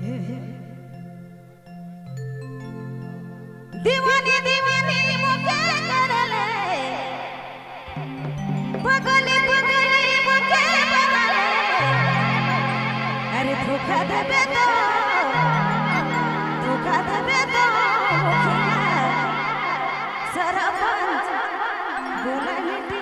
दीवानी दीवानी मुझे करले पगली पगली मुझे बनाले अरे धोखा देबे तो सरपंच बोला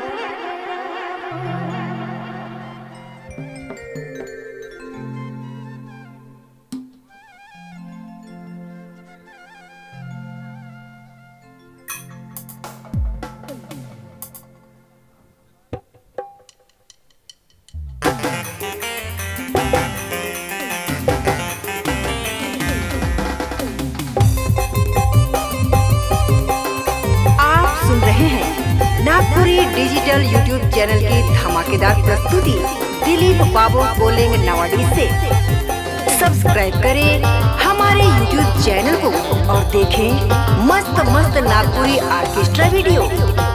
नागपुरी डिजिटल यूट्यूब चैनल की धमाकेदार प्रस्तुति दिलीप बाबू बोलेंग नवाडी से। सब्सक्राइब करें हमारे यूट्यूब चैनल को और देखें मस्त मस्त Nagpuri orchestra video.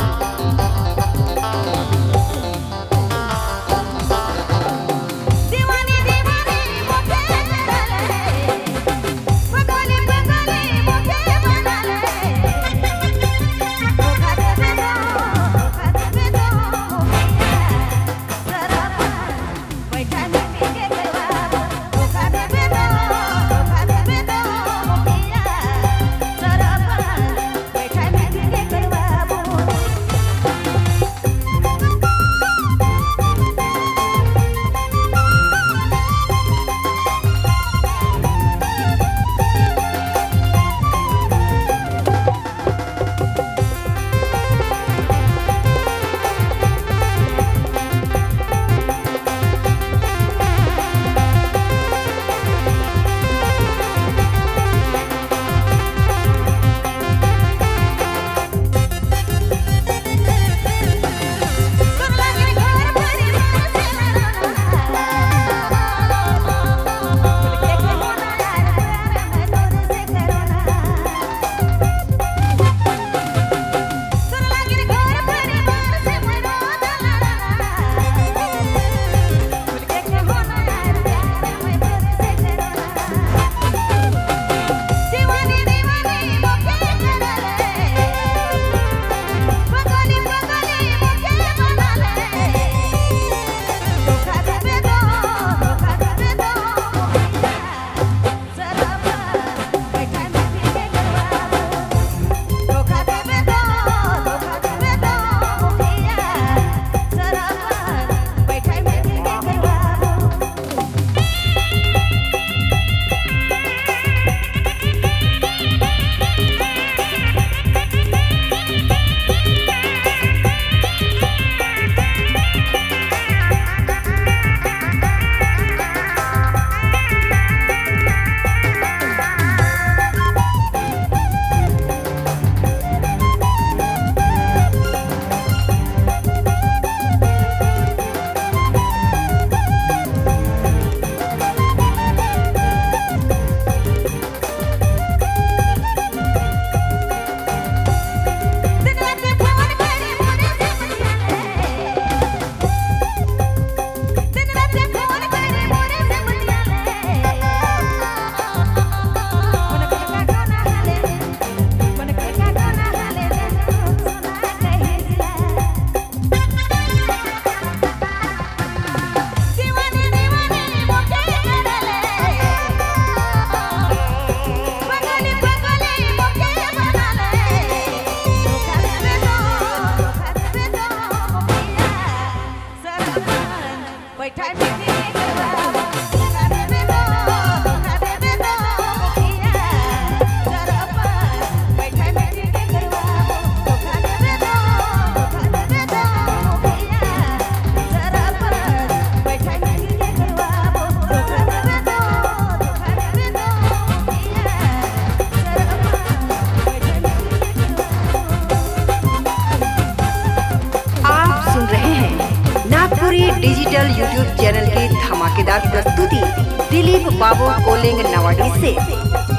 Digital YouTube channel की धमाकेदार प्रस्तुति दिलीप बाबू बोलेंग नवाडी से।